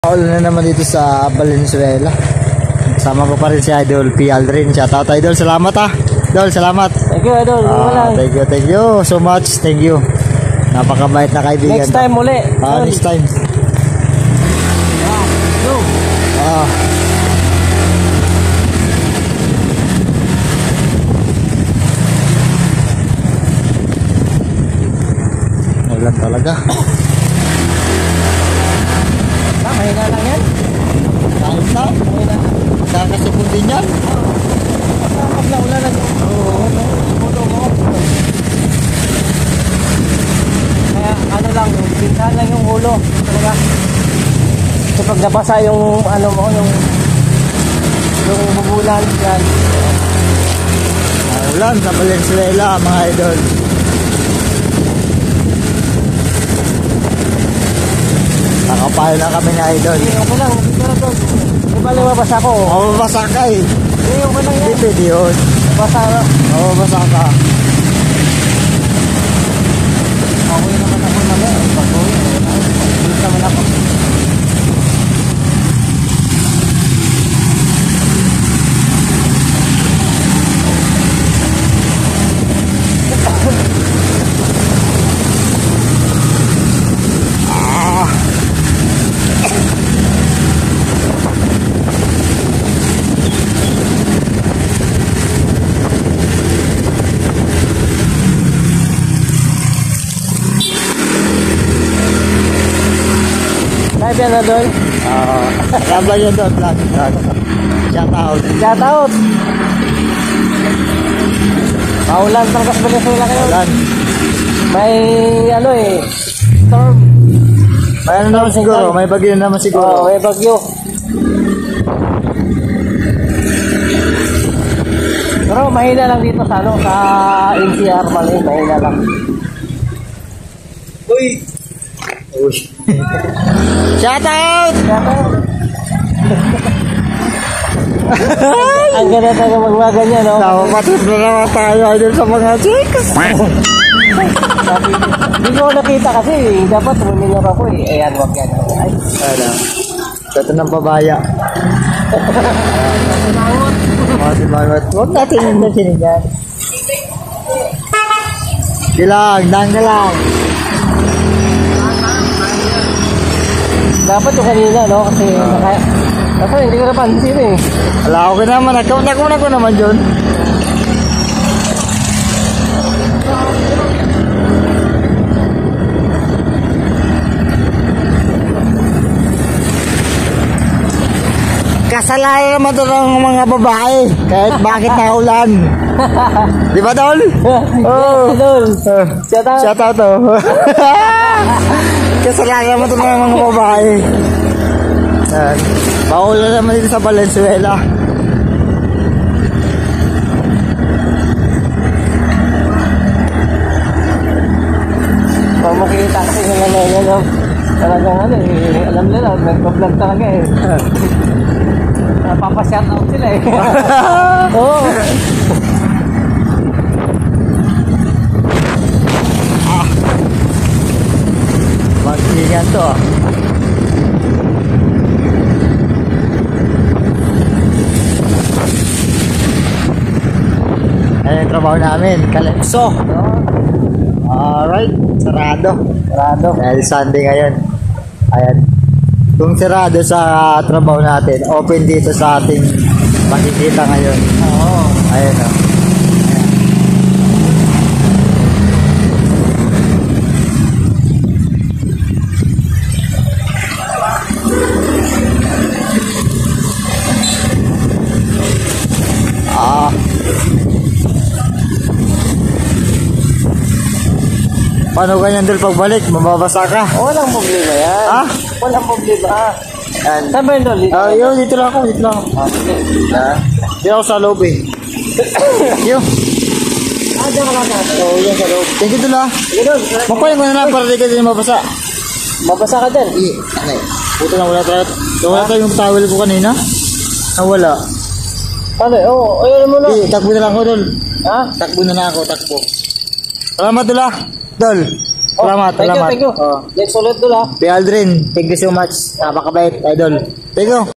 Paulo na naman dito sa Valenzuela. Sama ko pa rin si Idol P. Aldrin. Shoutout Idol, salamat ha. Idol, salamat. Thank you Idol. Thank you so much. Thank you. Napakabait na kaibigan. Next time uli. Next time. Ulan talaga. Mahina lang yan. Kahit na. Kakasipon din yan. Pag naulan lang. Kaya ano lang, pintahan lang yung ulo. Talaga. Kasi pag nabasa yung ano mo, yung bubulan yan. Ulan sa Valenzuela mga idol. Nakapahal na kami na idol. Ako lang, di ba lumabasa ko? Mababasa ka eh. Ako lang yan. Hindi pwede yun. Basa na. Mababasa ka. Okay naman ako naman. Pag-uwi. Pag-uwi naman ako. Live yan na doon? Rabla yun doon. Shoutout. Shoutout! Paulan talaga sa Venezuela kayo. Ulan. May ano storm. May ano naman siguro. May bagyo naman siguro. Oo, may bagyo. Pero mahina lang dito sa ano, sa NCR Malay, mahina lang. Uy! Shoutout! Shoutout! Ang ganda tayo magwagan niya, no? Napapatid na naman tayo idol sa mga chicks. Hindi ko nakita kasi, dapat ruminyar ako eh. Ayan, wag yan. Ay. Ano? Ito ng pabaya. Huwag natin yung nasinin yan. Gilang, dang lang. Dapat yung kanina, no? Kasi hindi ko napansin eh. Wala ko naman. Nagkuna ko naman dyan. Kasalanan naman ito ng mga babae. Kahit bakit naulan. Di ba, Tol? Oo. Shoutout to. Kasalanan naman ito ng mga babae. Paulan naman dito sa Valenzuela. Pag makikita kasi yung ano yan, no? Talagang ano eh, alam nila, nagpa-vlog talaga eh. Napapa-shoutout sila eh. Oo. Mag-ingat to ah. Ayan yung trabaho namin, Calypso. Alright, sarado. Dahil Sunday ngayon. Ayan. Kung sarado sa trabaho natin, open dito sa ating makikita ngayon. Oo. Ayan o. Paano ganyan dul pagbalik? Mababasa ka? Walang problema yan. Ha? Walang problema. Yan. Saan ba yun doon? Yun, dito lang ako. Dito lang ako. Dito ako sa loob eh. Yun. Diyan ka lang natin. Oo, yan sa loob. Thank you dul ah. Sige doon. Magpahin ko na lang para di ka din mabasa. Mabasa ka dyan. Okay. Buto na wala tayo. Wala tayong towel ko kanina. Nawala. Ano? Oo, ayun mo na. Takbo na lang ako dul. Ha? Takbo na lang ako, takbo. Salamat dul ah. Dol. Salamat, Thank you, salamat. thank you. Oh. Next ulit doon ha. Kuya Aldrin, thank you so much. Napakabait, idol. Thank you.